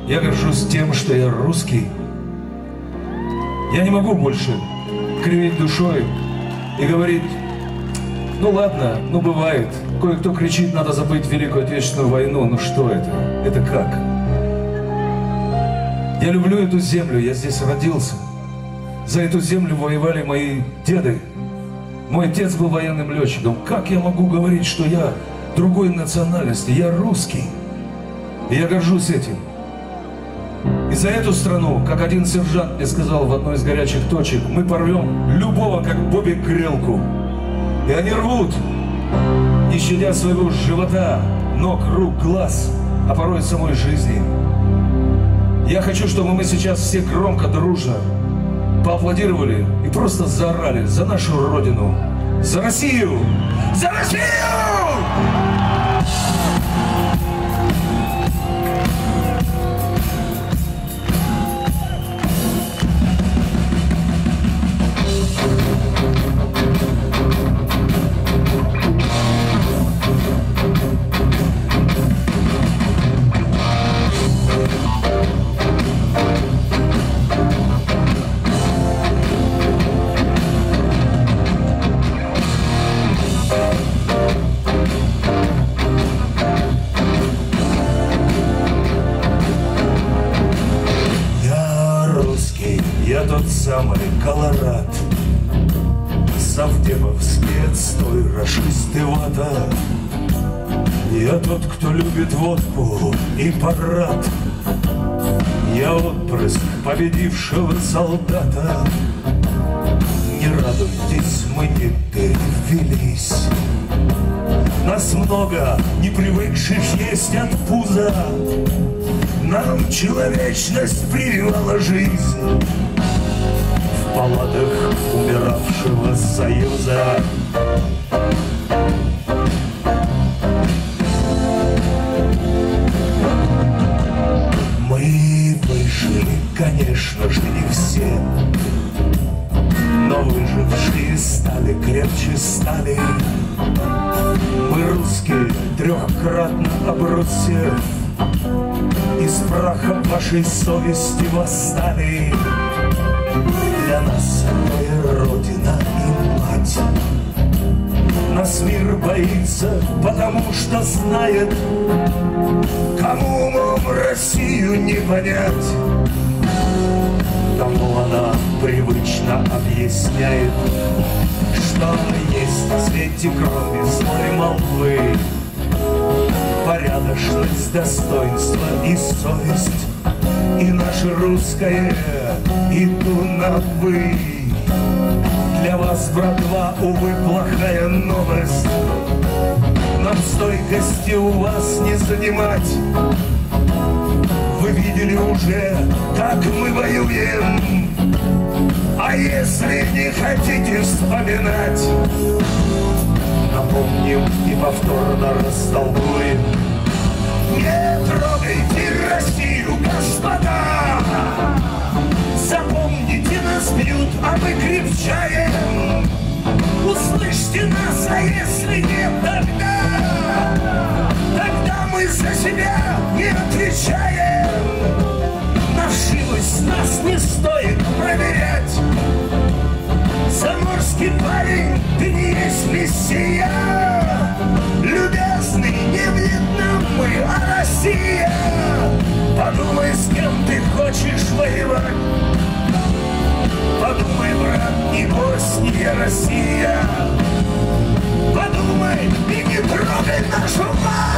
Я горжусь тем, что я русский. Я не могу больше кривить душой и говорить: ну ладно, ну бывает. Кое-кто кричит, надо забыть Великую Отечественную войну. Ну что это? Это как? Я люблю эту землю, я здесь родился. За эту землю воевали мои деды. Мой отец был военным летчиком. Как я могу говорить, что я другой национальности? Я русский. И я горжусь этим. И за эту страну, как один сержант мне сказал в одной из горячих точек, мы порвем любого, как бобик, грелку. И они рвут, не щадя своего живота, ног, рук, глаз, а порой самой жизни. Я хочу, чтобы мы сейчас все громко, дружно поаплодировали и просто заорали за нашу Родину, за Россию! За Россию! Я тот самый Колорад, совдеповский отстой, рашистый вата. Я тот, кто любит водку и парад. Я отпрыск победившего солдата. Не радуйтесь, мы не перевелись. Нас много, не привыкших есть от пуза. Нам человечность прививала жизнь в палатах умиравшего Союза. Мы выжили, конечно же, не все, но выжившие стали крепче стали. Мы русские, трехкратно обрусев, из праха вашей совести восстали. Для нас мы Родина и мать. Нас мир боится, потому что знает, кому умом Россию не понять. Тому она привычно объясняет, что есть на свете, кроме злой молвы, порядочность, достоинство и совесть. И наше русское иду на «вы». Для вас, братва, увы, плохая новость. Нам стойкости у вас не занимать. Вы видели уже, как мы воюем. А если не хотите вспоминать, напомним и повторно растолкуем. Не трогайте Россию, господа! Запомните, нас бьют, а мы крепчаем. Услышьте нас, а если нет, тогда мы за себя не отвечаем. Навшивость нас не стоит проверять. Заморский парень, ты не есть мессия. Любезный, не Вьетнам мы, а Россия. Подумай, с кем ты хочешь воевать. Подумай, брат, не Босния, Россия. Подумай и не трогай нашу мать.